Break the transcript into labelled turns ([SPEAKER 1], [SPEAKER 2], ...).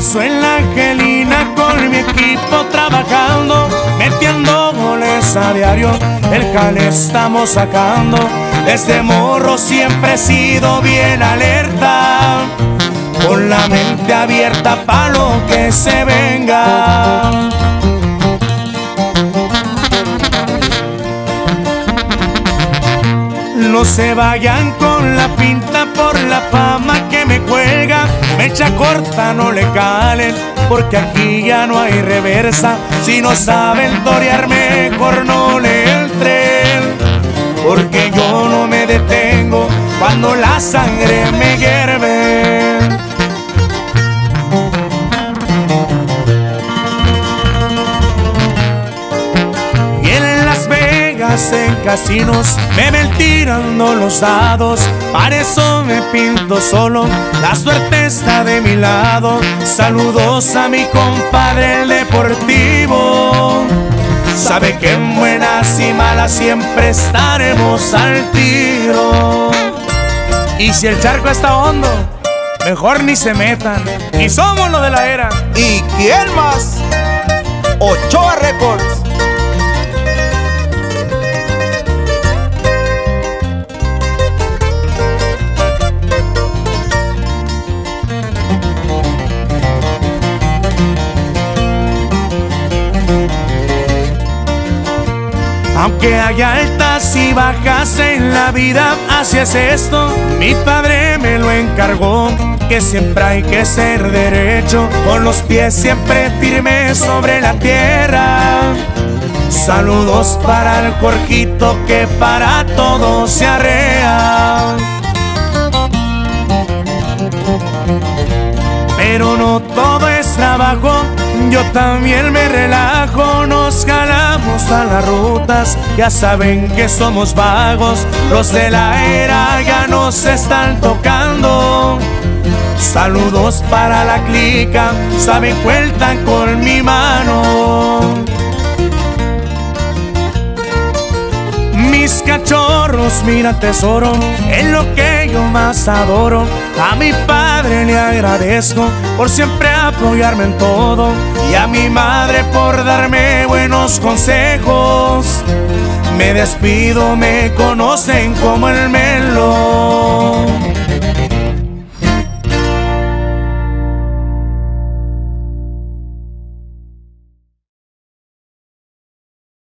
[SPEAKER 1] soy la Angelina con mi equipo trabajando, metiendo goles a diario, el jale estamos sacando. Desde morro siempre he sido bien alerta, con la mente abierta pa' lo que se venga. No se vayan con la pinta por la fama que me cuelga, mecha corta no le calen, porque aquí ya no hay reversa. Si no saben torear mejor no le entren, porque yo no me detengo cuando la sangre me hierve. Y en Las Vegas, en casinos, me ven tirando los dados. Para eso me pinto solo, la suerte está de mi lado. Saludos a mi compadre el deportivo, sabe que en buenas y malas siempre estaremos al tiro. Y si el charco está hondo, mejor ni se metan, y somos lo de la era.
[SPEAKER 2] ¿Y quién más? Ochoa Records.
[SPEAKER 1] Aunque haya altas y bajas en la vida, así es esto, mi padre me lo encargó, que siempre hay que ser derecho, con los pies siempre firmes sobre la tierra. Saludos para el Jorgito que para todo se arrea. Pero no todo es trabajo, yo también me relajo. Nos jalamos a las rutas, ya saben que somos vagos. Los de la era ya nos están tocando. Saludos para la clica, saben cuentan con mi mano. Mis cachorros, mira tesoro, es lo que yo más adoro. A mi padre le agradezco por siempre apoyarme en todo, y a mi madre por darme buenos consejos. Me despido, me conocen como el Melo.